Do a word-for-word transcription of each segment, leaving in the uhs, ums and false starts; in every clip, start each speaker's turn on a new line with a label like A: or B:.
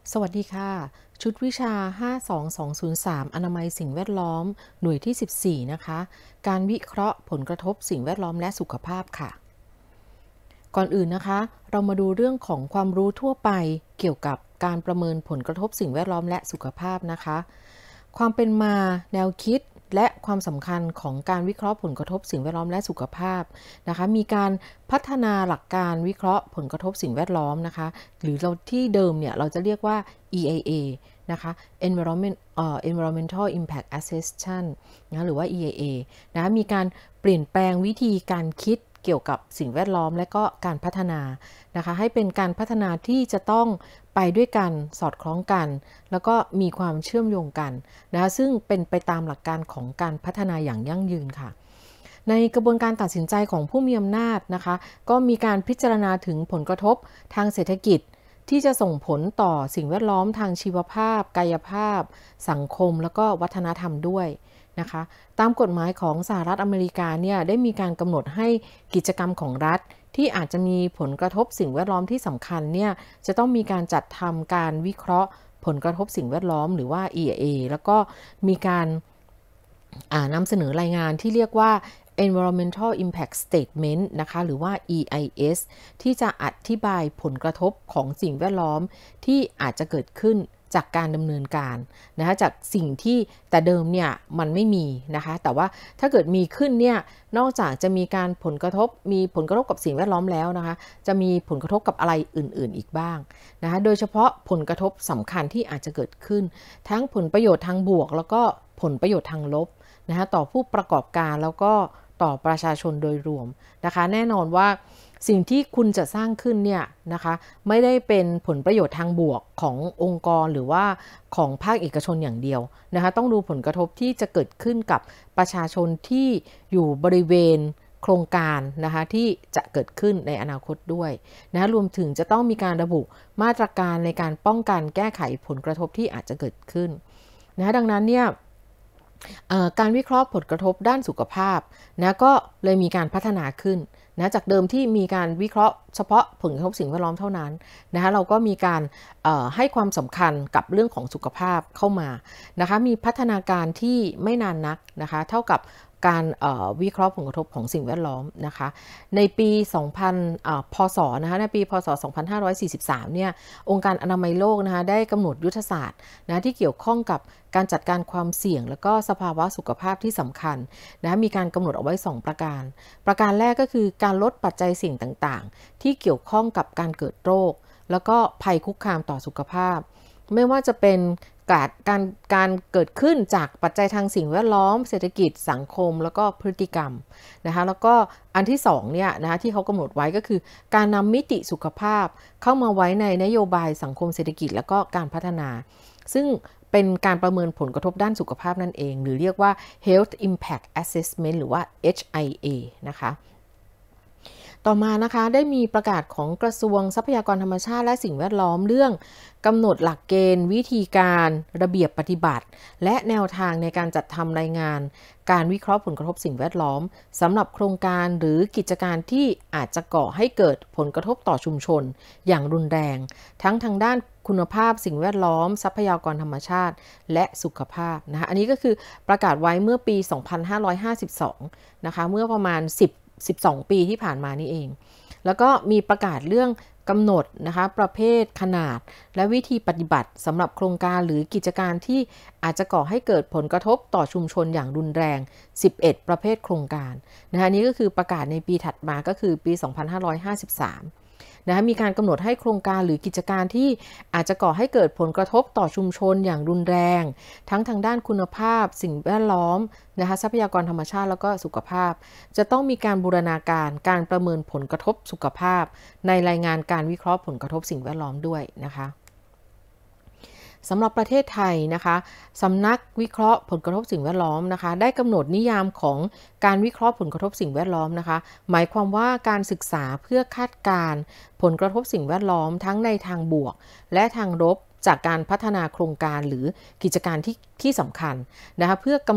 A: สวัสดีค่ะชุดวิชาห้าสองสองศูนย์สามอนามัยสิ่งแวดล้อมหน่วยที่สิบสี่นะคะการวิเคราะห์ผลกระทบสิ่งแวดล้อมและสุขภาพค่ะก่อนอื่นนะคะเรามาดูเรื่องของความรู้ทั่วไปเกี่ยวกับการประเมินผลกระทบสิ่งแวดล้อมและสุขภาพนะคะความเป็นมาแนวคิดและความสำคัญของการวิเคราะห์ผลกระทบสิ่งแวดล้อมและสุขภาพนะคะมีการพัฒนาหลักการวิเคราะห์ผลกระทบสิ่งแวดล้อมนะคะหรือเราที่เดิมเนี่ยเราจะเรียกว่า อี ไอ เอ นะคะ Environment เอ่อ Environmental Impact Assessment นะหรือว่า อี ไอ เอ นะมีการเปลี่ยนแปลงวิธีการคิดเกี่ยวกับสิ่งแวดล้อมและก็การพัฒนานะคะให้เป็นการพัฒนาที่จะต้องไปด้วยกันสอดคล้องกันแล้วก็มีความเชื่อมโยงกันนะซึ่งเป็นไปตามหลักการของการพัฒนาอย่างยั่งยืนค่ะในกระบวนการตัดสินใจของผู้มีอำนาจนะคะก็มีการพิจารณาถึงผลกระทบทางเศรษฐกิจที่จะส่งผลต่อสิ่งแวดล้อมทางชีวภาพกายภาพสังคมแล้วก็วัฒนธรรมด้วยนะคะตามกฎหมายของสหรัฐอเมริกาเนี่ยได้มีการกำหนดให้กิจกรรมของรัฐที่อาจจะมีผลกระทบสิ่งแวดล้อมที่สำคัญเนี่ยจะต้องมีการจัดทำการวิเคราะห์ผลกระทบสิ่งแวดล้อมหรือว่า อี ไอ เอ แล้วก็มีการนำเสนอรายงานที่เรียกว่า Environmental Impact Statement นะคะหรือว่า อี ไอ เอส ที่จะอธิบายผลกระทบของสิ่งแวดล้อมที่อาจจะเกิดขึ้นจากการดำเนินการนะคะจากสิ่งที่แต่เดิมเนี่ยมันไม่มีนะคะแต่ว่าถ้าเกิดมีขึ้นเนี่ยนอกจากจะมีการผลกระทบมีผลกระทบกับสิ่งแวดล้อมแล้วนะคะจะมีผลกระทบกับอะไรอื่นๆอีกบ้างนะคะโดยเฉพาะผลกระทบสำคัญที่อาจจะเกิดขึ้นทั้งผลประโยชน์ทางบวกแล้วก็ผลประโยชน์ทางลบนะคะต่อผู้ประกอบการแล้วก็ต่อประชาชนโดยรวมนะคะแน่นอนว่าสิ่งที่คุณจะสร้างขึ้นเนี่ยนะคะไม่ได้เป็นผลประโยชน์ทางบวกขององค์กรหรือว่าของภาคเอกชนอย่างเดียวนะคะต้องดูผลกระทบที่จะเกิดขึ้นกับประชาชนที่อยู่บริเวณโครงการนะคะที่จะเกิดขึ้นในอนาคตด้วยนะรวมถึงจะต้องมีการระบุมาตรการในการป้องกันแก้ไขผลกระทบที่อาจจะเกิดขึ้นนะดังนั้นเนี่ยการวิเคราะห์ผลกระทบด้านสุขภาพนะก็เลยมีการพัฒนาขึ้นนะจากเดิมที่มีการวิเคราะห์เฉพาะผลกระทบสิ่งแวดล้อมเท่านั้นนะคะเราก็มีการให้ความสำคัญกับเรื่องของสุขภาพเข้ามานะคะมีพัฒนาการที่ไม่นานนักนะคะเท่ากับการวิเคราะห์ผลกระทบของสิ่งแวดล้อมนะคะในปี สองพัน พศนะคะในปีพศ สองพันห้าร้อยสี่สิบสามเนี่ยองค์การอนามัยโลกนะคะได้กำหนดยุทธศาสตร์นะที่เกี่ยวข้องกับการจัดการความเสี่ยงและก็สภาวะสุขภาพที่สำคัญนะมีการกำหนดเอาไว้สองประการประการแรกก็คือการลดปัจจัยเสี่ยงต่างๆที่เกี่ยวข้องกับการเกิดโรคแล้วก็ภัยคุกคามต่อสุขภาพไม่ว่าจะเป็นการการการเกิดขึ้นจากปัจจัยทางสิ่งแวดล้อมเศรษฐกิจสังคมแล้วก็พฤติกรรมนะคะแล้วก็อันที่สองเนี่ยนะคะที่เขากำหนดไว้ก็คือการนำมิติสุขภาพเข้ามาไว้ในนโยบายสังคมเศรษฐกิจแล้วก็การพัฒนาซึ่งเป็นการประเมินผลกระทบด้านสุขภาพนั่นเองหรือเรียกว่า Health Impact Assessment หรือว่า เอช ไอ เอ นะคะต่อมานะคะได้มีประกาศของกระทรวงทรัพยากรธรรมชาติและสิ่งแวดล้อมเรื่องกำหนดหลักเกณฑ์วิธีการระเบียบปฏิบัติและแนวทางในการจัดทำรายงานการวิเคราะห์ผลกระทบสิ่งแวดล้อมสำหรับโครงการหรือกิจการที่อาจจะก่อให้เกิดผลกระทบต่อชุมชนอย่างรุนแรงทั้งทางด้านคุณภาพสิ่งแวดล้อมทรัพยากรธรรมชาติและสุขภาพนะคะอันนี้ก็คือประกาศไว้เมื่อปี สองพันห้าร้อยห้าสิบสอง นะคะเมื่อประมาณ10 สิบสองปีที่ผ่านมานี่เองแล้วก็มีประกาศเรื่องกำหนดนะคะประเภทขนาดและวิธีปฏิบัติสำหรับโครงการหรือกิจการที่อาจจะก่อให้เกิดผลกระทบต่อชุมชนอย่างรุนแรงสิบเอ็ดประเภทโครงการนะคะนี้ก็คือประกาศในปีถัดมาก็คือปี สองพันห้าร้อยห้าสิบสามนะคะมีการกำหนดให้โครงการหรือกิจการที่อาจจะก่อให้เกิดผลกระทบต่อชุมชนอย่างรุนแรงทั้งทางด้านคุณภาพสิ่งแวดล้อมนะคะทรัพยากรธรรมชาติแล้วก็สุขภาพจะต้องมีการบูรณาการการประเมินผลกระทบสุขภาพในรายงานการวิเคราะห์ผลกระทบสิ่งแวดล้อมด้วยนะคะสำหรับประเทศไทยนะคะสำนักวิเคราะห์ผลกระทบสิ่งแวดล้อมนะคะได้กำหนดนิยามของการวิเคราะห์ผลกระทบสิ่งแวดล้อมนะคะหมายความว่าการศึกษาเพื่อคาดการณ์ผลกระทบสิ่งแวดล้อมทั้งในทางบวกและทางลบจากการพัฒนาโครงการหรือกิจการที่ที่สำคัญนะคะเพื่อกำหนด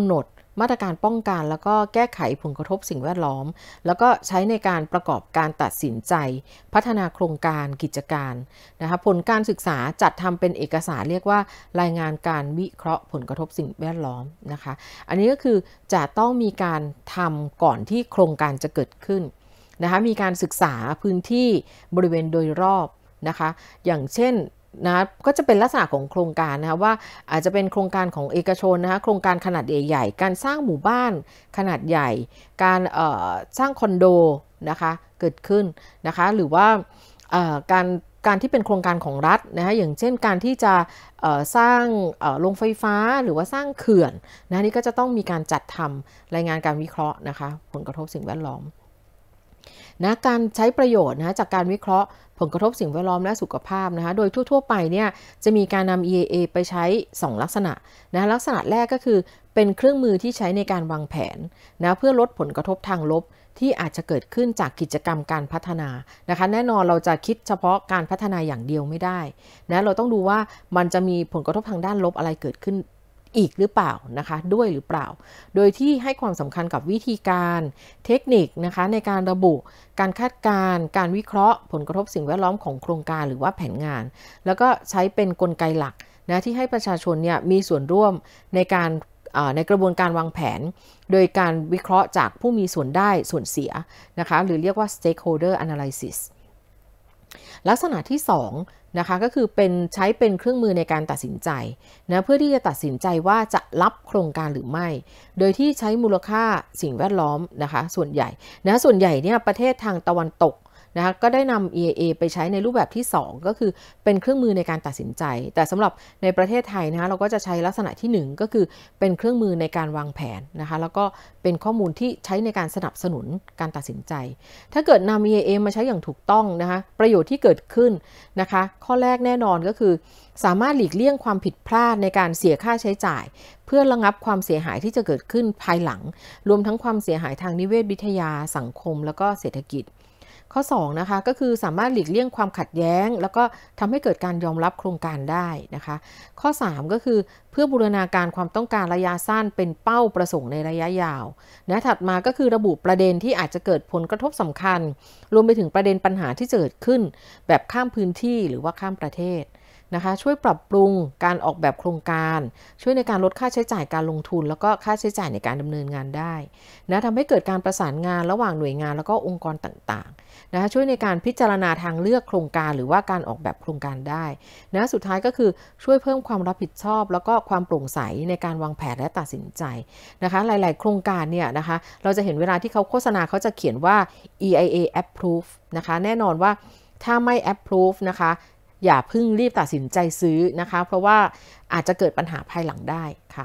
A: มาตรการป้องกันแล้วก็แก้ไขผลกระทบสิ่งแวดล้อมแล้วก็ใช้ในการประกอบการตัดสินใจพัฒนาโครงการกิจการนะคะผลการศึกษาจัดทำเป็นเอกสารเรียกว่ารายงานการวิเคราะห์ผลกระทบสิ่งแวดล้อมนะคะอันนี้ก็คือจะต้องมีการทำก่อนที่โครงการจะเกิดขึ้นนะคะมีการศึกษาพื้นที่บริเวณโดยรอบนะคะอย่างเช่นนะก็จะเป็นลักษณะของโครงการนะคะว่าอาจจะเป็นโครงการของเอกชนนะคะโครงการขนาดใหญ่ๆการสร้างหมู่บ้านขนาดใหญ่การสร้างคอนโดนะคะเกิดขึ้นนะคะหรือว่าการการที่เป็นโครงการของรัฐนะคะอย่างเช่นการที่จะสร้างโรงไฟฟ้าหรือว่าสร้างเขื่อนนะนี่ก็จะต้องมีการจัดทำรายงานการวิเคราะห์นะคะผลกระทบสิ่งแวดล้อมนะการใช้ประโยชน์นะจากการวิเคราะห์ผลกระทบสิ่งแวดล้อมและสุขภาพนะคะโดยทั่วๆไปเนี่ยจะมีการนำ อี เอ เอ ไปใช้สองลักษณะนะลักษณะแรกก็คือเป็นเครื่องมือที่ใช้ในการวางแผนนะเพื่อลดผลกระทบทางลบที่อาจจะเกิดขึ้นจากกิจกรรมการพัฒนานะคะแน่นอนเราจะคิดเฉพาะการพัฒนาอย่างเดียวไม่ได้นะเราต้องดูว่ามันจะมีผลกระทบทางด้านลบอะไรเกิดขึ้นอีกหรือเปล่านะคะด้วยหรือเปล่าโดยที่ให้ความสำคัญกับวิธีการเทคนิคนะคะในการระบุการคาดการณ์การวิเคราะห์ผลกระทบสิ่งแวดล้อมของโครงการหรือว่าแผนงานแล้วก็ใช้เป็นกลไกหลักนะที่ให้ประชาชนเนี่ยมีส่วนร่วมในการในกระบวนการวางแผนโดยการวิเคราะห์จากผู้มีส่วนได้ส่วนเสียนะคะหรือเรียกว่า stakeholder analysis ลักษณะที่สองนะคะก็คือเป็นใช้เป็นเครื่องมือในการตัดสินใจนะเพื่อที่จะตัดสินใจว่าจะรับโครงการหรือไม่โดยที่ใช้มูลค่าสิ่งแวดล้อมนะคะส่วนใหญ่นะส่วนใหญ่เนี่ยประเทศทางตะวันตกนะคะก็ได้นำ อี เอ เอ ไปใช้ในรูปแบบที่สองก็คือเป็นเครื่องมือในการตัดสินใจแต่สำหรับในประเทศไทยนะคะเราก็จะใช้ลักษณะที่หนึ่งก็คือเป็นเครื่องมือในการวางแผนนะคะแล้วก็เป็นข้อมูลที่ใช้ในการสนับสนุนการตัดสินใจถ้าเกิดนำ อี เอ เอ มาใช้อย่างถูกต้องนะคะประโยชน์ที่เกิดขึ้นนะคะข้อแรกแน่นอนก็คือสามารถหลีกเลี่ยงความผิดพลาดในการเสียค่าใช้จ่ายเพื่อระงับความเสียหายที่จะเกิดขึ้นภายหลังรวมทั้งความเสียหายทางนิเวศวิทยาสังคมแล้วก็เศรษฐกิจข้อสองนะคะก็คือสามารถหลีกเลี่ยงความขัดแย้งแล้วก็ทำให้เกิดการยอมรับโครงการได้นะคะข้อสามก็คือเพื่อบูรณาการความต้องการระยะสั้นเป็นเป้าประสงค์ในระยะยาวนะถัดมาก็คือระบุประเด็นที่อาจจะเกิดผลกระทบสำคัญรวมไปถึงประเด็นปัญหาที่เกิดขึ้นแบบข้ามพื้นที่หรือว่าข้ามประเทศนะคะช่วยปรับปรุงการออกแบบโครงการช่วยในการลดค่าใช้จ่ายการลงทุนแล้วก็ค่าใช้จ่ายในการดำเนินงานได้นะทำให้เกิดการประสานงานระหว่างหน่วยงานแล้วก็องค์กรต่างๆนะคะช่วยในการพิจารณาทางเลือกโครงการหรือว่าการออกแบบโครงการได้นะสุดท้ายก็คือช่วยเพิ่มความรับผิดชอบแล้วก็ความโปร่งใสในการวางแผนและตัดสินใจนะคะหลายๆโครงการเนี่ยนะคะเราจะเห็นเวลาที่เขาโฆษณาเขาจะเขียนว่า อี ไอ เอ approve นะคะแน่นอนว่าถ้าไม่ approve นะคะอย่าเพิ่งรีบตัดสินใจซื้อนะคะเพราะว่าอาจจะเกิดปัญหาภายหลังได้ค่ะ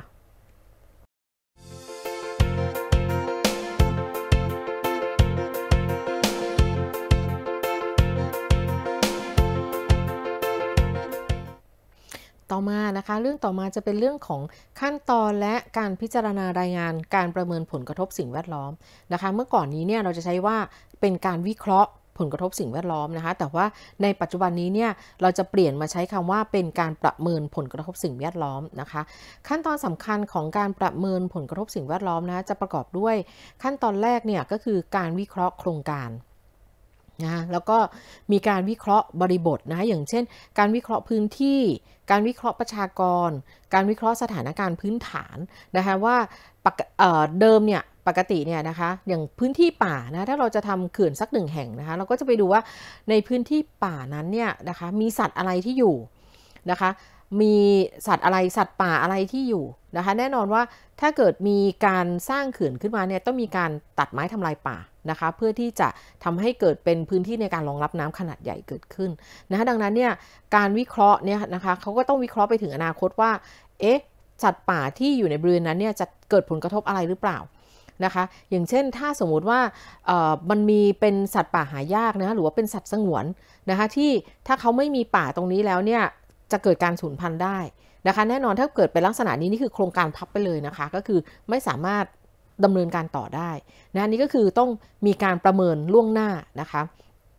A: ต่อมานะคะเรื่องต่อมาจะเป็นเรื่องของขั้นตอนและการพิจารณารายงานการประเมินผลกระทบสิ่งแวดล้อมนะคะเมื่อก่อนนี้เนี่ยเราจะใช้ว่าเป็นการวิเคราะห์ผลกระทบสิ่งแวดล้อมนะคะแต่ว่าในปัจจุบันนี้เนี่ยเราจะเปลี่ยนมาใช้คำว่าเป็นการประเมินผลกระทบสิ่งแวดล้อมนะคะขั้นตอนสำคัญของการประเมินผลกระทบสิ่งแวดล้อมนะจะประกอบด้วยขั้นตอนแรกเนี่ยก็คือการวิเคราะห์โครงการนะแล้วก็มีการวิเคราะห์บริบทนะอย่างเช่นการวิเคราะห์พื้นที่การวิเคราะห์ประชากรการวิเคราะห์สถานการณ์พื้นฐานนะคะว่าเดิมเนี่ยปกติเนี่ยนะคะอย่างพื้นที่ป่านะถ้าเราจะทำเขื่อนสักหนึ่งแห่งนะคะเราก็จะไปดูว่าในพื้นที่ป่านั้นเนี่ยนะคะมีสัตว์อะไรที่อยู่นะคะมีสัตว์อะไรสัตว์ป่าอะไรที่อยู่นะคะแน่นอนว่าถ้าเกิดมีการสร้างเขื่อนขึ้นมาเนี่ยต้องมีการตัดไม้ทำลายป่านะคะเพื่อที่จะทำให้เกิดเป็นพื้นที่ในการรองรับน้ำขนาดใหญ่เกิดขึ้นนะคะดังนั้นเนี่ยการวิเคราะห์เนี่ยนะคะเขาก็ต้องวิเคราะห์ไปถึงอนาคตว่าเอ๊ะสัตว์ป่าที่อยู่ในบริเวณนั้นเนี่ยจะเกิดผลกระทบอะไรหรือเปล่านะคะอย่างเช่นถ้าสมมุติว่ามันมีเป็นสัตว์ป่าหายากนะหรือว่าเป็นสัตว์สงวนนะคะที่ถ้าเขาไม่มีป่าตรงนี้แล้วเนี่ยจะเกิดการสูญพันธุ์ได้นะคะแน่นอนถ้าเกิดเป็นลักษณะนี้นี่คือโครงการพับไปเลยนะคะก็คือไม่สามารถดำเนินการต่อได้นะนี่ก็คือต้องมีการประเมินล่วงหน้านะคะ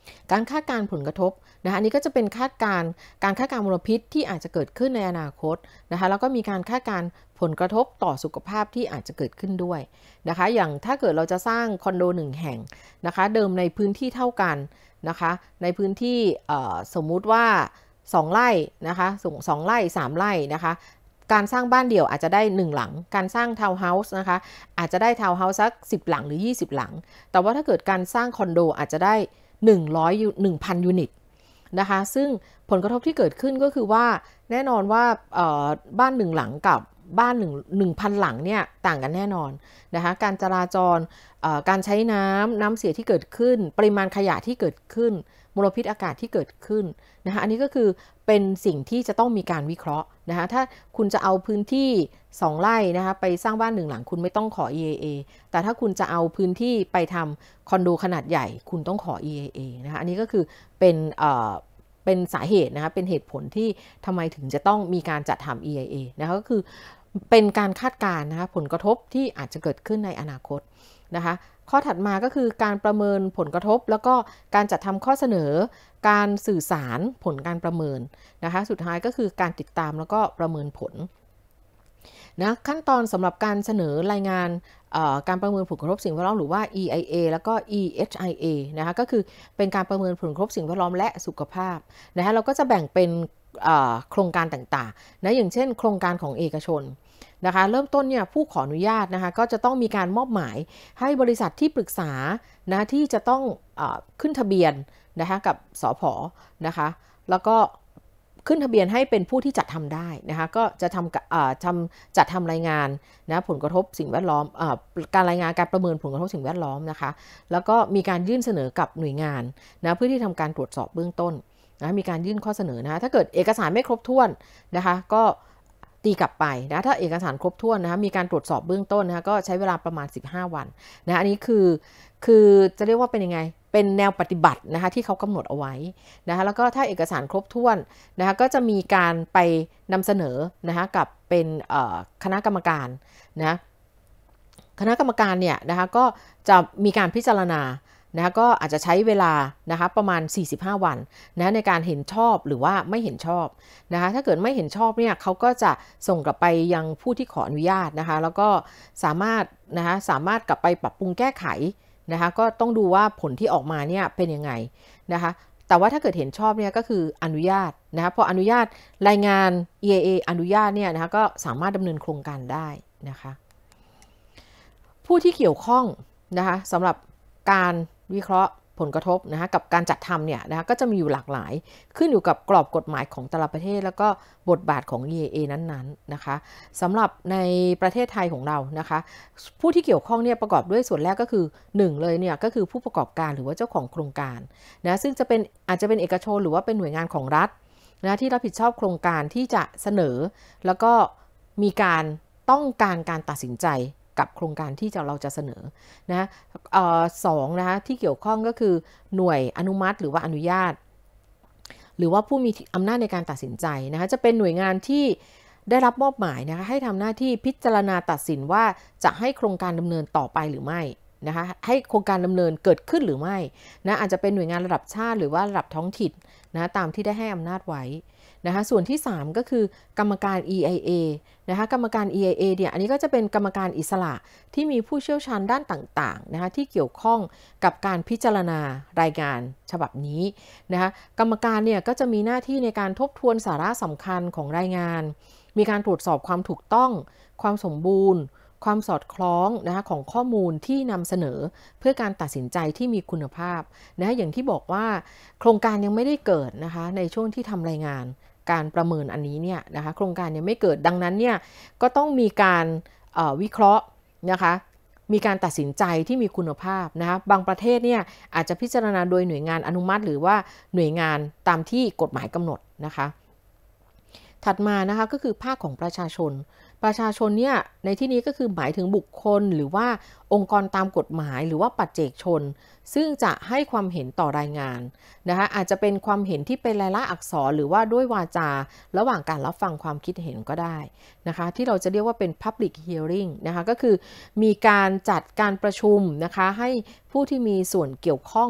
A: การคาดการณ์ผลกระทบนะคะอันนี้ก็จะเป็นคาดการณ์การคาดการณ์มลพิษที่อาจจะเกิดขึ้นในอนาคตนะคะแล้วก็มีการคาดการณ์ผลกระทบต่อสุขภาพที่อาจจะเกิดขึ้นด้วยนะคะอย่างถ้าเกิดเราจะสร้างคอนโดหนึ่งแห่งนะคะเดิมในพื้นที่เท่ากันนะคะในพื้นที่สมมุติว่าสองไร่นะคะสองไร่สามไร่นะคะการสร้างบ้านเดี่ยวอาจจะได้หนึ่งหลังการสร้างทาวน์เฮาส์นะคะอาจจะได้ทาวน์เฮาส์สักสิบหลังหรือยี่สิบหลังแต่ว่าถ้าเกิดการสร้างคอนโดอาจจะได้หนึ่งร้อย หนึ่งพัน ยูนิตนะคะซึ่งผลกระทบที่เกิดขึ้นก็คือว่าแน่นอนว่าบ้านหนึ่งหลังกับบ้านหนึ่ง หนึ่งพัน หลังเนี่ยต่างกันแน่นอนนะคะการจราจรการใช้น้ำน้ำเสียที่เกิดขึ้นปริมาณขยะที่เกิดขึ้นมลพิษอากาศที่เกิดขึ้นนะคะอันนี้ก็คือเป็นสิ่งที่จะต้องมีการวิเคราะห์นะคะถ้าคุณจะเอาพื้นที่สองไร่นะคะไปสร้างบ้านหนึ่งหลังคุณไม่ต้องขอ อี เอ เอ แต่ถ้าคุณจะเอาพื้นที่ไปทำคอนโดขนาดใหญ่คุณต้องขอ อี เอ เอ นะคะอันนี้ก็คือเป็นเอ่อเป็นสาเหตุนะคะเป็นเหตุผลที่ทำไมถึงจะต้องมีการจัดทำ อี เอ เอ นะคะก็คือเป็นการคาดการณ์นะคะผลกระทบที่อาจจะเกิดขึ้นในอนาคตนะคะข้อถัดมาก็คือการประเมินผลกระทบแล้วก็การจัดทำข้อเสนอการสื่อสารผลการประเมินนะคะสุดท้ายก็คือการติดตามแล้วก็ประเมินผลนะขั้นตอนสำหรับการเสนอรายงานการประเมินผลกระทบสิ่งแวดล้อมหรือว่า อี ไอ เอ แล้วก็ อี เอช ไอ เอ นะคะก็คือเป็นการประเมินผลกระทบสิ่งแวดล้อมและสุขภาพนะคะเราก็จะแบ่งเป็นโครงการต่างๆนะอย่างเช่นโครงการของเอกชนนะคะเริ่มต้นเนี่ยผู้ขออนุญาตนะคะก็จะต้องมีการมอบหมายให้บริษัทที่ปรึกษานะที่จะต้องเอขึ้นทะเบียนนะคะกับสผ.นะคะแล้วก็ขึ้นทะเบียนให้เป็นผู้ที่จัดทำได้นะคะก็จะทำทำจัดทำรายงานนะผลกระทบสิ่งแวดล้อมการรายงานการประเมินผลกระทบสิ่งแวดล้อมนะคะแล้วก็มีการยื่นเสนอกับหน่วยงานนะเพื่อที่ทำการตรวจสอบเบื้องต้นนะมีการยื่นข้อเสนอนะถ้าเกิดเอกสารไม่ครบถ้วนนะคะก็ตีกลับไปนะถ้าเอกสารครบถ้วนนะคะมีการตรวจสอบเบื้องต้นนะคะก็ใช้เวลาประมาณสิบห้าวันนะอันนี้คือคือจะเรียกว่าเป็นยังไงเป็นแนวปฏิบัตินะคะที่เขากำหนดเอาไว้นะคะแล้วก็ถ้าเอกสารครบถ้วนนะคะก็จะมีการไปนำเสนอนะคะกับเป็นคณะกรรมการนะคณะกรรมการเนี่ยนะคะก็จะมีการพิจารณานะคะก็อาจจะใช้เวลานะคะประมาณสี่สิบห้าวันนะในการเห็นชอบหรือว่าไม่เห็นชอบนะคะถ้าเกิดไม่เห็นชอบเนี่ยเขาก็จะส่งกลับไปยังผู้ที่ขออนุญาตนะคะแล้วก็สามารถนะคะสามารถกลับไปปรับปรุงแก้ไขนะคะก็ต้องดูว่าผลที่ออกมาเนี่ยเป็นยังไงนะคะแต่ว่าถ้าเกิดเห็นชอบเนี่ยก็คืออนุญาตนะคะพออนุญาตรายงาน อี เอ เอ อนุญาตเนี่ยนะคะก็สามารถดำเนินโครงการได้นะคะผู้ที่เกี่ยวข้องนะคะสำหรับการวิเคราะห์ผลกระทบนะคะกับการจัดทำเนี่ยนะคะก็จะมีอยู่หลากหลายขึ้นอยู่กับกรอบกฎหมายของแต่ละประเทศแล้วก็บทบาทของ อี เอ เอ นั้นๆนะคะสำหรับในประเทศไทยของเรานะคะผู้ที่เกี่ยวข้องเนี่ยประกอบด้วยส่วนแรกก็คือหนึ่งเลยเนี่ยก็คือผู้ประกอบการหรือว่าเจ้าของโครงการนะซึ่งจะเป็นอาจจะเป็นเอกชนหรือว่าเป็นหน่วยงานของรัฐนะที่รับผิดชอบโครงการที่จะเสนอแล้วก็มีการต้องการการตัดสินใจกับโครงการที่จะเราจะเสนอนะสองนะคะที่เกี่ยวข้องก็คือหน่วยอนุมัติหรือว่าอนุญาตหรือว่าผู้มีอำนาจในการตัดสินใจนะคะจะเป็นหน่วยงานที่ได้รับมอบหมายนะคะให้ทำหน้าที่พิจารณาตัดสินว่าจะให้โครงการดำเนินต่อไปหรือไม่นะคะให้โครงการดำเนินเกิดขึ้นหรือไม่นะอาจจะเป็นหน่วยงานระดับชาติหรือว่าระดับท้องถิ่นนะตามที่ได้ให้อำนาจไว้นะคะส่วนที่สามก็คือกรรมการ อี ไอ เอ นะคะกรรมการ อี ไอ เอ เนี่ยอันนี้ก็จะเป็นกรรมการอิสระที่มีผู้เชี่ยวชาญด้านต่างๆนะคะที่เกี่ยวข้องกับการพิจารณารายงานฉบับนี้นะคะกรรมการเนี่ยก็จะมีหน้าที่ในการทบทวนสาระสำคัญของรายงานมีการตรวจสอบความถูกต้องความสมบูรณ์ความสอดคล้องนะคะของข้อมูลที่นำเสนอเพื่อการตัดสินใจที่มีคุณภาพนะอย่างที่บอกว่าโครงการยังไม่ได้เกิดนะคะในช่วงที่ทำรายงานการประเมินอันนี้เนี่ยนะคะโครงการยังไม่เกิดดังนั้นเนี่ยก็ต้องมีการวิเคราะห์นะคะมีการตัดสินใจที่มีคุณภาพนะคะบางประเทศเนี่ยอาจจะพิจารณาโดยหน่วยงานอนุมัติหรือว่าหน่วยงานตามที่กฎหมายกำหนดนะคะถัดมานะคะก็คือภาคของประชาชนประชาชนเนี่ยในที่นี้ก็คือหมายถึงบุคคลหรือว่าองค์กรตามกฎหมายหรือว่าปัจเจกชนซึ่งจะให้ความเห็นต่อรายงานนะคะอาจจะเป็นความเห็นที่เป็นลายลักษณ์อักษรหรือว่าด้วยวาจาระหว่างการรับฟังความคิดเห็นก็ได้นะคะที่เราจะเรียกว่าเป็น Public Hearing นะคะก็คือมีการจัดการประชุมนะคะให้ผู้ที่มีส่วนเกี่ยวข้อง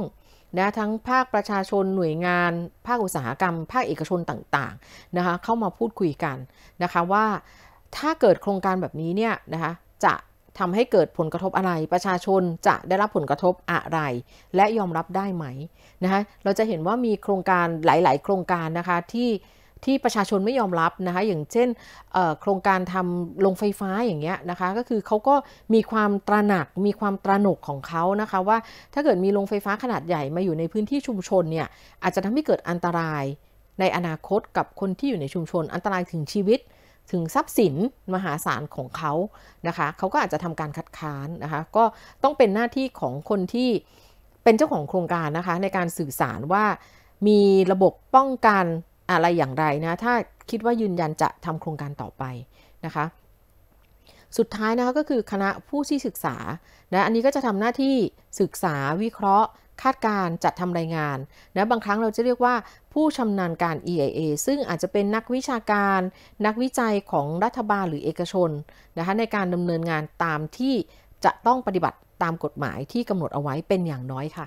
A: นะทั้งภาคประชาชนหน่วยงานภาคอุตสาหกรรมภาคเอกชนต่างๆนะคะเข้ามาพูดคุยกันนะคะว่าถ้าเกิดโครงการแบบนี้เนี่ยนะคะจะทำให้เกิดผลกระทบอะไรประชาชนจะได้รับผลกระทบอะไรและยอมรับได้ไหมนะคะเราจะเห็นว่ามีโครงการหลายๆโครงการนะคะที่ที่ประชาชนไม่ยอมรับนะคะอย่างเช่นโครงการทำโรงไฟฟ้าอย่างเงี้ยนะคะก็คือเขาก็มีความตระหนักมีความตระหนกของเขานะคะว่าถ้าเกิดมีโรงไฟฟ้าขนาดใหญ่มาอยู่ในพื้นที่ชุมชนเนี่ยอาจจะทำให้เกิดอันตรายในอนาคตกับคนที่อยู่ในชุมชนอันตรายถึงชีวิตถึงทรัพย์สินมหาศาลของเขานะคะเขาก็อาจจะทำการคัดค้านนะคะก็ต้องเป็นหน้าที่ของคนที่เป็นเจ้าของโครงการนะคะในการสื่อสารว่ามีระบบป้องกันอะไรอย่างไรนะถ้าคิดว่ายืนยันจะทำโครงการต่อไปนะคะสุดท้ายนะคะก็คือคณะผู้ที่ศึกษานะอันนี้ก็จะทำหน้าที่ศึกษาวิเคราะห์คาดการจัดทำรายงานนะบางครั้งเราจะเรียกว่าผู้ชำนาญการ อี ไอ เอ ซึ่งอาจจะเป็นนักวิชาการนักวิจัยของรัฐบาลหรือเอกชนนะคะในการดำเนินงานตามที่จะต้องปฏิบัติตามกฎหมายที่กำหนดเอาไว้เป็นอย่างน้อยค่ะ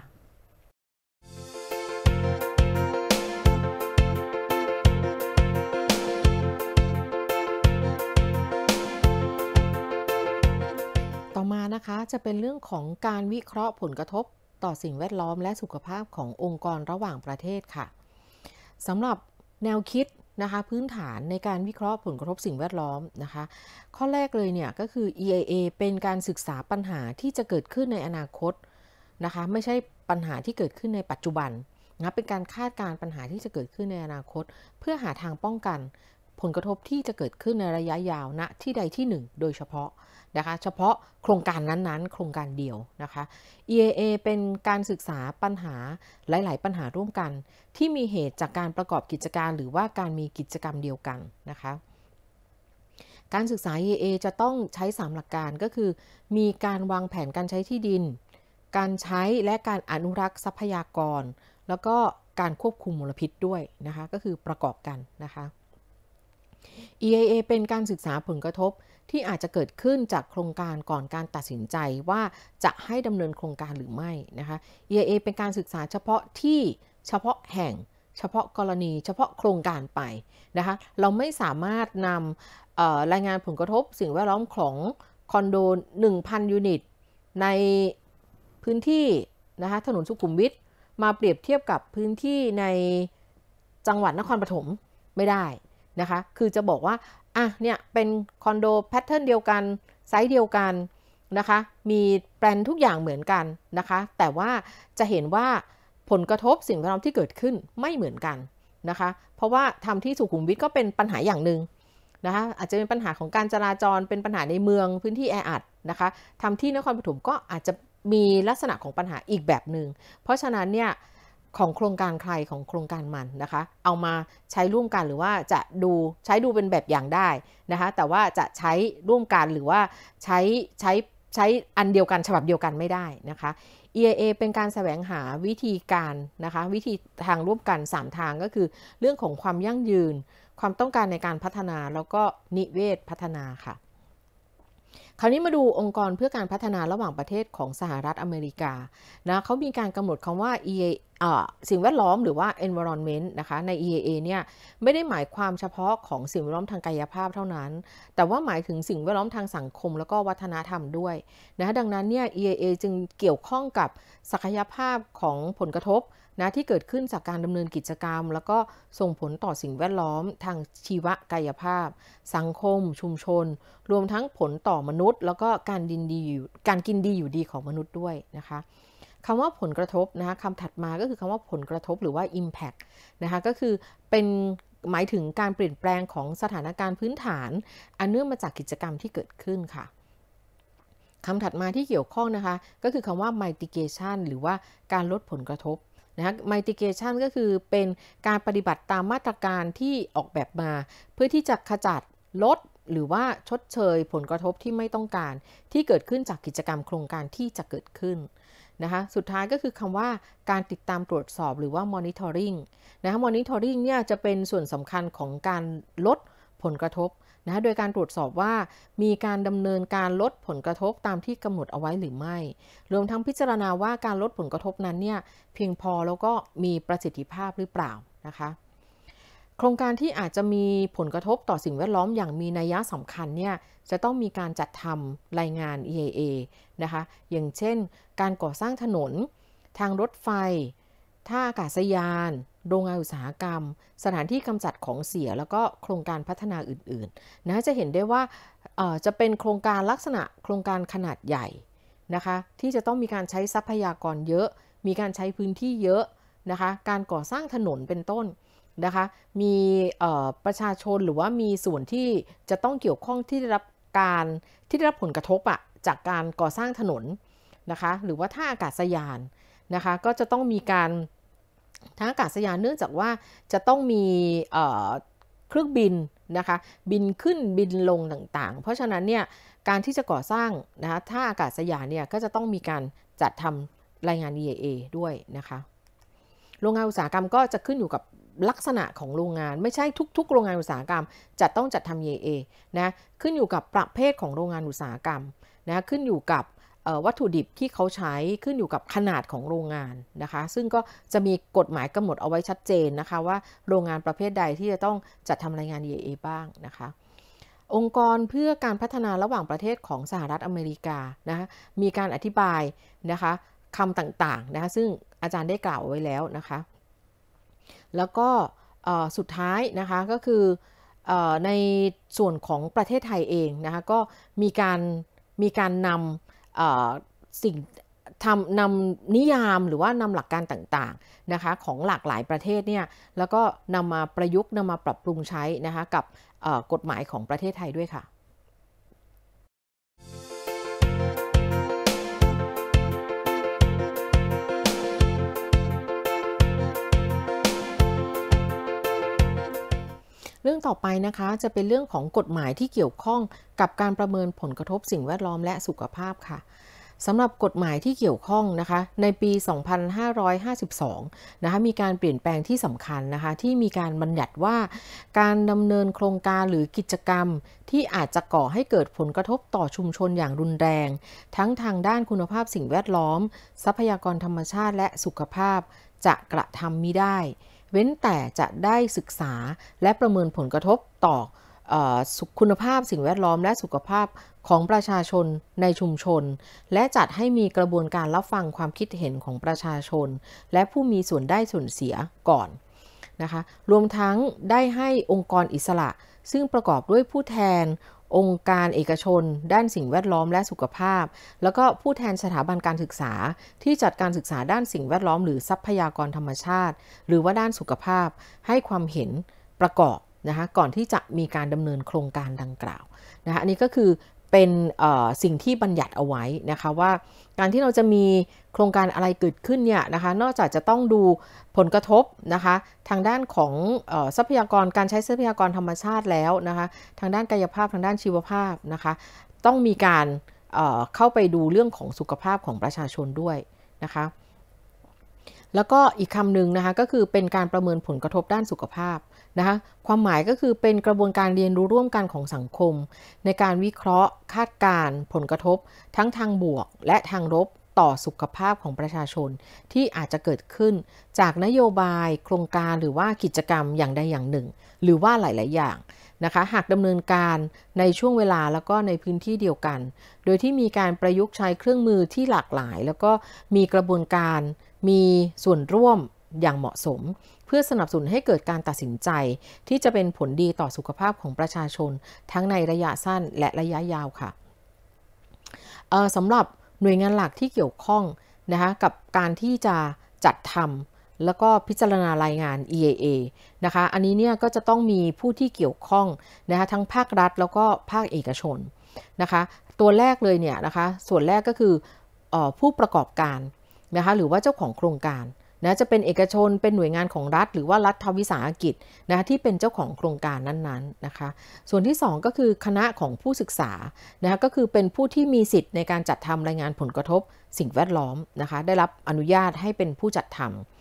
A: ต่อมานะคะจะเป็นเรื่องของการวิเคราะห์ผลกระทบต่อสิ่งแวดล้อมและสุขภาพขององค์กรระหว่างประเทศค่ะสำหรับแนวคิดนะคะพื้นฐานในการวิเคราะห์ผลกระทบสิ่งแวดล้อมนะคะข้อแรกเลยเนี่ยก็คือ อี ไอ เอ เป็นการศึกษาปัญหาที่จะเกิดขึ้นในอนาคตนะคะไม่ใช่ปัญหาที่เกิดขึ้นในปัจจุบันนะเป็นการคาดการณ์ปัญหาที่จะเกิดขึ้นในอนาคตเพื่อหาทางป้องกันผลกระทบที่จะเกิดขึ้นในระยะยาวณที่ใดที่หนึ่งโดยเฉพาะนะคะเฉพาะโครงการนั้นๆโครงการเดียวนะคะ อี ไอ เอ เป็นการศึกษาปัญหาหลายๆปัญหาร่วมกันที่มีเหตุจากการประกอบกิจการหรือว่าการมีกิจกรรมเดียวกันนะคะการศึกษา อี ไอ เอ จะต้องใช้สามหลักการก็คือมีการวางแผนการใช้ที่ดินการใช้และการอนุรักษ์ทรัพยากรแล้วก็การควบคุมมลพิษด้วยนะคะก็คือประกอบกันนะคะ อี ไอ เอ เป็นการศึกษาผลกระทบที่อาจจะเกิดขึ้นจากโครงการก่อนการตัดสินใจว่าจะให้ดำเนินโครงการหรือไม่นะคะ อี ไอ เอ เป็นการศึกษาเฉพาะที่เฉพาะแห่งเฉพาะกรณีเฉพาะโครงการไปนะคะเราไม่สามารถนำรายงานผลกระทบสิ่งแวดล้อมของคอนโด หนึ่งพัน ยูนิตในพื้นที่นะคะถนนสุขุมวิทมาเปรียบเทียบกับพื้นที่ในจังหวัดนครปฐมไม่ได้นะคะคือจะบอกว่าอ่ะเนี่ยเป็นคอนโดแพทเทิร์นเดียวกันไซส์เดียวกันนะคะมีแปลนทุกอย่างเหมือนกันนะคะแต่ว่าจะเห็นว่าผลกระทบสิ่งแวดล้อมที่เกิดขึ้นไม่เหมือนกันนะคะเพราะว่าทำที่สุขุมวิทก็เป็นปัญหาอย่างหนึ่งนะคะอาจจะเป็นปัญหาของการจราจรเป็นปัญหาในเมืองพื้นที่แออัดนะคะทำที่นครปฐมก็อาจจะมีลักษณะของปัญหาอีกแบบหนึ่งเพราะฉะนั้นเนี่ยของโครงการใครของโครงการมันนะคะเอามาใช้ร่วมกันหรือว่าจะดูใช้ดูเป็นแบบอย่างได้นะคะแต่ว่าจะใช้ร่วมกันหรือว่าใช้ใช้ใช้อันเดียวกันฉบับเดียวกันไม่ได้นะคะ อี ไอ เอ เป็นการแสวงหาวิธีการนะคะวิธีทางร่วมกันสามทางก็คือเรื่องของความยั่งยืนความต้องการในการพัฒนาแล้วก็นิเวศพัฒนาค่ะคราวนี้มาดูองค์กรเพื่อการพัฒนาระหว่างประเทศของสหรัฐอเมริกานะเขามีการกำหนดคำว่า อี ไอ เอ่อ สิ่งแวดล้อมหรือว่า environment นะคะใน อี ไอ เอ เนี่ยไม่ได้หมายความเฉพาะของสิ่งแวดล้อมทางกายภาพเท่านั้นแต่ว่าหมายถึงสิ่งแวดล้อมทางสังคมแล้วก็วัฒนธรรมด้วยนะดังนั้นเนี่ย อี ไอ เอ จึงเกี่ยวข้องกับศักยภาพของผลกระทบนะที่เกิดขึ้นจากการดำเนินกิจกรรมแล้วก็ส่งผลต่อสิ่งแวดล้อมทางชีวกายภาพสังคมชุมชนรวมทั้งผลต่อมนุษย์แล้วก็การดินดีอยู่การกินดีอยู่ดีของมนุษย์ด้วยนะคะคำว่าผลกระทบนะคะคำถัดมาก็คือคำว่าผลกระทบหรือว่า impact นะคะก็คือเป็นหมายถึงการเปลี่ยนแปลงของสถานการณ์พื้นฐานอันเนื่องมาจากกิจกรรมที่เกิดขึ้นค่ะคำถัดมาที่เกี่ยวข้องนะคะก็คือคำว่า mitigation หรือว่าการลดผลกระทบนะ mitigation ก็คือเป็นการปฏิบัติตามมาตรการที่ออกแบบมาเพื่อที่จะขจัดลดหรือว่าชดเชยผลกระทบที่ไม่ต้องการที่เกิดขึ้นจากกิจกรรมโครงการที่จะเกิดขึ้นนะคะสุดท้ายก็คือคำว่าการติดตามตรวจสอบหรือว่า monitoring นะคะ monitoring เนี่ยจะเป็นส่วนสำคัญของการลดผลกระทบนะโดยการตรวจสอบว่ามีการดำเนินการลดผลกระทบตามที่กำหนดเอาไว้หรือไม่รวมทั้งพิจารณาว่าการลดผลกระทบนั้นเนี่ยเพียงพอแล้วก็มีประสิทธิภาพหรือเปล่านะคะโครงการที่อาจจะมีผลกระทบต่อสิ่งแวดล้อมอย่างมีนัยสำคัญเนี่ยจะต้องมีการจัดทำรายงาน อี เอ เอ นะคะอย่างเช่นการก่อสร้างถนนทางรถไฟท่าอากาศยานโรงงานอุตสาหกรรมสถานที่กำจัดของเสียแล้วก็โครงการพัฒนาอื่นๆนะจะเห็นได้ว่าจะเป็นโครงการลักษณะโครงการขนาดใหญ่นะคะที่จะต้องมีการใช้ทรัพยากรเยอะมีการใช้พื้นที่เยอะนะคะการก่อสร้างถนนเป็นต้นนะคะมีประชาชนหรือว่ามีส่วนที่จะต้องเกี่ยวข้องที่ได้รับการที่ได้รับผลกระทบอะจากการก่อสร้างถนนนะคะหรือว่าท่าอากาศยานนะคะก็จะต้องมีการท่าอากาศยานเนื่องจากว่าจะต้องมีเครื่องบินนะคะบินขึ้นบินลงต่างๆเพราะฉะนั้นเนี่ยการที่จะก่อสร้างนะคะท่าอากาศยานเนี่ยก็จะต้องมีการจัดทำรายงาน อี เอ เอ ด้วยนะคะโรงงานอุตสาหกรรมก็จะขึ้นอยู่กับลักษณะของโรงงานไม่ใช่ทุกๆโรงงานอุตสาหกรรมจะต้องจัดทำ อี เอ เอ นะขึ้นอยู่กับประเภทของโรงงานอุตสาหกรรมนะขึ้นอยู่กับวัตถุดิบที่เขาใช้ขึ้นอยู่กับขนาดของโรงงานนะคะซึ่งก็จะมีกฎหมายกำหนดเอาไว้ชัดเจนนะคะว่าโรงงานประเภทใดที่จะต้องจัดทำรายงาน อี เอ เอ บ้างนะคะองค์กรเพื่อการพัฒนาระหว่างประเทศของสหรัฐอเมริกานะคะมีการอธิบายนะคะคำต่างๆนะคะซึ่งอาจารย์ได้กล่าวไว้แล้วนะคะแล้วก็สุดท้ายนะคะก็คือในส่วนของประเทศไทยเองนะคะก็มีการมีการนำสิ่งทำนำนิยามหรือว่านำหลักการต่างๆนะคะของหลากหลายประเทศเนี่ยแล้วก็นำมาประยุกต์นำมาปรับปรุงใช้นะคะกับกฎหมายของประเทศไทยด้วยค่ะเรื่องต่อไปนะคะจะเป็นเรื่องของกฎหมายที่เกี่ยวข้องกับการประเมินผลกระทบสิ่งแวดล้อมและสุขภาพค่ะสำหรับกฎหมายที่เกี่ยวข้องนะคะในปี สองพันห้าร้อยห้าสิบสอง นะคะมีการเปลี่ยนแปลงที่สำคัญนะคะที่มีการบัญญัติว่าการดำเนินโครงการหรือกิจกรรมที่อาจจะก่อให้เกิดผลกระทบต่อชุมชนอย่างรุนแรงทั้งทางด้านคุณภาพสิ่งแวดล้อมทรัพยากรธรรมชาติและสุขภาพจะกระทำมิได้เว้นแต่จะได้ศึกษาและประเมินผลกระทบต่อคุณภาพสิ่งแวดล้อมและสุขภาพของประชาชนในชุมชนและจัดให้มีกระบวนการรับฟังความคิดเห็นของประชาชนและผู้มีส่วนได้ส่วนเสียก่อนนะคะรวมทั้งได้ให้องค์กรอิสระซึ่งประกอบด้วยผู้แทนองค์การเอกชนด้านสิ่งแวดล้อมและสุขภาพแล้วก็ผู้แทนสถาบันการศึกษาที่จัดการศึกษาด้านสิ่งแวดล้อมหรือทรัพยากรธรรมชาติหรือว่าด้านสุขภาพให้ความเห็นประกอบนะคะก่อนที่จะมีการดำเนินโครงการดังกล่าวนะคะอันนี้ก็คือเป็นสิ่งที่บัญญัติเอาไว้นะคะว่าการที่เราจะมีโครงการอะไรเกิดขึ้นเนี่ยนะคะนอกจากจะต้องดูผลกระทบนะคะทางด้านของทรัพยากรการใช้ทรัพยากรธรรมชาติแล้วนะคะทางด้านกายภาพทางด้านชีวภาพนะคะต้องมีการเข้าไปดูเรื่องของสุขภาพของประชาชนด้วยนะคะแล้วก็อีกคำหนึ่งนะคะก็คือเป็นการประเมินผลกระทบด้านสุขภาพนะคะความหมายก็คือเป็นกระบวนการเรียนรู้ร่วมกันของสังคมในการวิเคราะห์คาดการณ์ผลกระทบทั้งทางบวกและทางลบต่อสุขภาพของประชาชนที่อาจจะเกิดขึ้นจากนโยบายโครงการหรือว่ากิจกรรมอย่างใดอย่างหนึ่งหรือว่าหลายๆอย่างนะคะหากดำเนินการในช่วงเวลาแล้วก็ในพื้นที่เดียวกันโดยที่มีการประยุกต์ใช้เครื่องมือที่หลากหลายแล้วก็มีกระบวนการมีส่วนร่วมอย่างเหมาะสมเพื่อสนับสนุนให้เกิดการตัดสินใจที่จะเป็นผลดีต่อสุขภาพของประชาชนทั้งในระยะสั้นและระยะยาวค่ะสำหรับหน่วยงานหลักที่เกี่ยวข้องนะคะกับการที่จะจัดทำแล้วก็พิจารณารายงาน อี เอ เอ นะคะอันนี้เนี่ยก็จะต้องมีผู้ที่เกี่ยวข้องนะคะทั้งภาครัฐแล้วก็ภาคเอกชนนะคะตัวแรกเลยเนี่ยนะคะส่วนแรกก็คือผู้ประกอบการนะคะหรือว่าเจ้าของโครงการนะจะเป็นเอกชนเป็นหน่วยงานของรัฐหรือว่ารัฐวิสาหกิจนะที่เป็นเจ้าของโครงการนั้นๆนะคะส่วนที่สองก็คือคณะของผู้ศึกษานะคะก็คือเป็นผู้ที่มีสิทธิ์ในการจัดทำรายงานผลกระทบสิ่งแวดล้อมนะคะได้รับอนุญาตให้เป็นผู้จัดทำ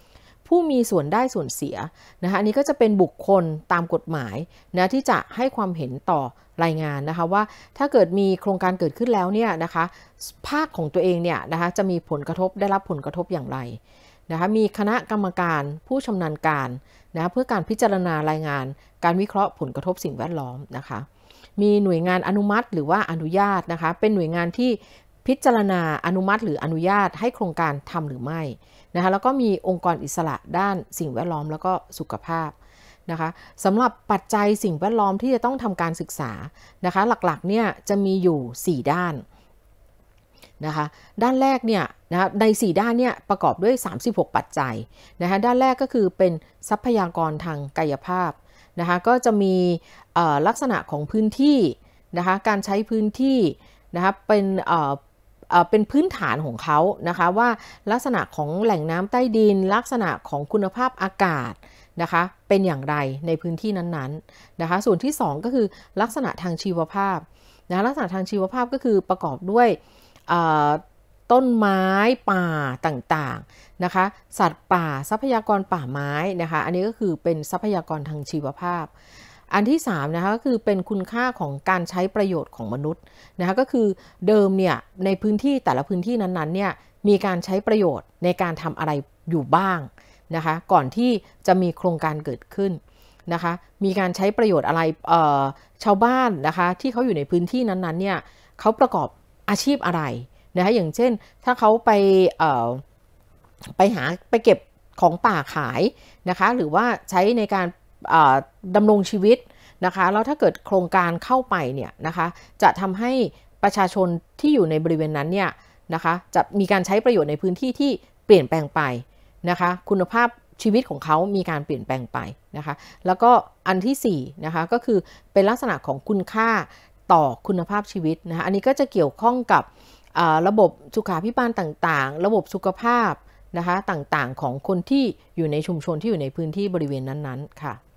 A: ผู้มีส่วนได้ส่วนเสียนะคะอันนี้ก็จะเป็นบุคคลตามกฎหมายนะที่จะให้ความเห็นต่อรายงานนะคะว่าถ้าเกิดมีโครงการเกิดขึ้นแล้วเนี่ยนะคะภาคของตัวเองเนี่ยนะคะจะมีผลกระทบได้รับผลกระทบอย่างไรนะคะมีคณะกรรมการผู้ชำนาญการนะเพื่อการพิจารณารายงานการวิเคราะห์ผลกระทบสิ่งแวดล้อมนะคะมีหน่วยงานอนุมัติหรือว่าอนุญาตนะคะเป็นหน่วยงานที่พิจารณาอนุมัติหรืออนุญาตให้โครงการทำหรือไม่นะคะแล้วก็มีองค์กรอิสระด้านสิ่งแวดล้อมแล้วก็สุขภาพนะคะสำหรับปัจจัยสิ่งแวดล้อมที่จะต้องทำการศึกษานะคะหลักๆเนี่ยจะมีอยู่สี่ด้านนะคะด้านแรกเนี่ยนะในสี่ด้านเนี่ยประกอบด้วยสามสิบหกปัจจัยนะคะด้านแรกก็คือเป็นทรัพยากรทางกายภาพนะคะก็จะมีลักษณะของพื้นที่นะคะการใช้พื้นที่นะคะเป็นเป็นพื้นฐานของเขานะคะว่าลักษณะของแหล่งน้ำใต้ดินลักษณะของคุณภาพอากาศนะคะเป็นอย่างไรในพื้นที่นั้นๆนะคะส่วนที่สองก็คือลักษณะทางชีวภาพนะลักษณะทางชีวภาพก็คือประกอบด้วยต้นไม้ป่าต่างๆนะคะสัตว์ป่าทรัพยากรป่าไม้นะคะอันนี้ก็คือเป็นทรัพยากรทางชีวภาพอันที่สามนะคะก็คือเป็นคุณค่าของการใช้ประโยชน์ของมนุษย์นะคะก็คือเดิมเนี่ยในพื้นที่แต่ละพื้นที่นั้นๆเนี่ยมีการใช้ประโยชน์ในการทำอะไรอยู่บ้างนะคะก่อนที่จะมีโครงการเกิดขึ้นนะคะมีการใช้ประโยชน์อะไรชาวบ้านนะคะที่เขาอยู่ในพื้นที่นั้นๆเนี่ยเขาประกอบอาชีพอะไรนะคะอย่างเช่นถ้าเขาไปไปหาไปเก็บของป่าขายนะคะหรือว่าใช้ในการดำรงชีวิตนะคะแล้วถ้าเกิดโครงการเข้าไปเนี่ยนะคะจะทำให้ประชาชนที่อยู่ในบริเวณนั้นเนี่ยนะคะจะมีการใช้ประโยชน์ในพื้นที่ที่เปลี่ยนแปลงไปนะคะคุณภาพชีวิตของเขามีการเปลี่ยนแปลงไปนะคะแล้วก็อันที่สี่นะคะก็คือเป็นลักษณะของคุณค่าต่อคุณภาพชีวิตนะคะอันนี้ก็จะเกี่ยวข้องกับระบบสุขาภิบาลต่างๆระบบสุขภาพนะคะต่างๆของคนที่อยู่ในชุมชนที่อยู่ในพื้นที่บริเวณนั้นๆค่ะ